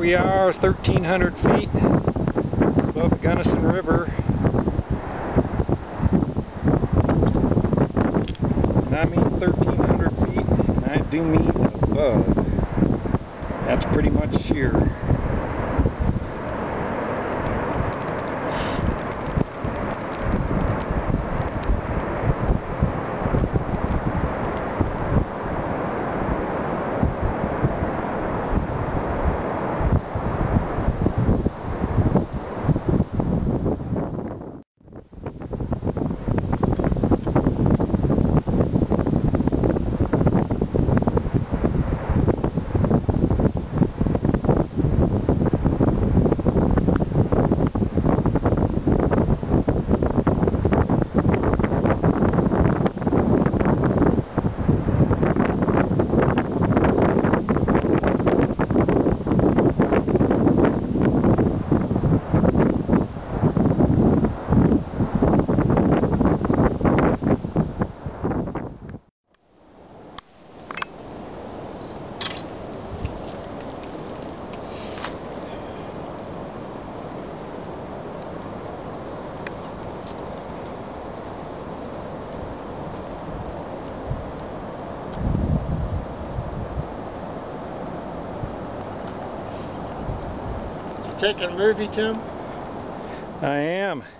we are 1,300 feet above the Gunnison River. And I mean 1,300 feet, and I do mean above. That's pretty much sheer. Taking a movie, Tim? I am.